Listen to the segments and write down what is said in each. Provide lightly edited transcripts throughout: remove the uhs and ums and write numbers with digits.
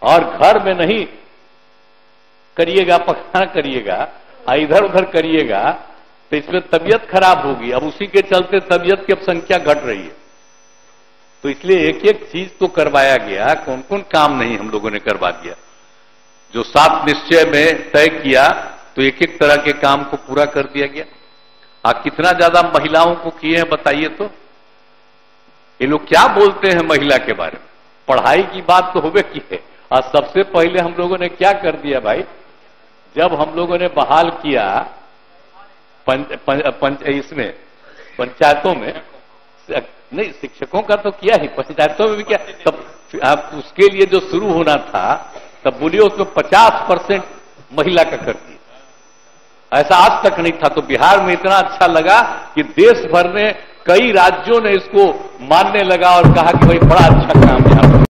और घर में नहीं करिएगा, पखाना करिएगा, इधर उधर करिएगा तो इसमें तबीयत खराब होगी। अब उसी के चलते तबीयत की अब संख्या घट रही है। तो इसलिए एक एक चीज तो करवाया गया, कौन कौन काम नहीं हम लोगों ने करवा दिया। जो 7 निश्चय में तय किया तो एक एक तरह के काम को पूरा कर दिया गया। कितना ज्यादा महिलाओं को किए हैं बताइए तो। ये लोग क्या बोलते हैं महिला के बारे में? पढ़ाई की बात तो होवे की है। और सबसे पहले हम लोगों ने क्या कर दिया भाई, जब हम लोगों ने बहाल किया इसमें पंचायतों में, नहीं शिक्षकों का तो किया ही, पंचायतों में भी किया। तब आप उसके लिए जो शुरू होना था तब बोलिए उसमें 50% महिला का कर दिया। ऐसा आज तक नहीं था। तो बिहार में इतना अच्छा लगा कि देश भर में कई राज्यों ने इसको मानने लगा और कहा कि भाई बड़ा अच्छा काम यहां पर।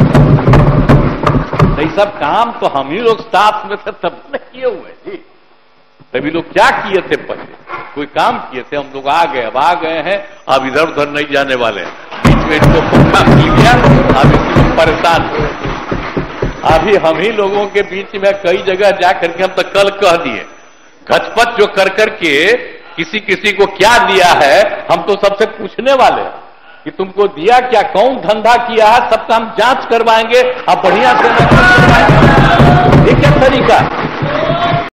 ये सब काम तो हम ही लोग साथ में थे तब न किए हुए जी। तभी लोग क्या किए थे, पहले कोई काम किए थे, हम लोग आ गए, अब आ गए हैं, अब इधर उधर नहीं जाने वाले हैं। बीच में इनको पंखा मिल गया, अब इसी लोग परेशान हो। अभी हम ही लोगों के बीच में कई जगह जाकर के हम तो कल कह दिए, घचपच जो कर करके किसी किसी को क्या दिया है, हम तो सबसे पूछने वाले हैं कि तुमको दिया क्या, कौन धंधा किया है, सबका हम जांच करवाएंगे। अब बढ़िया से ये क्या तरीका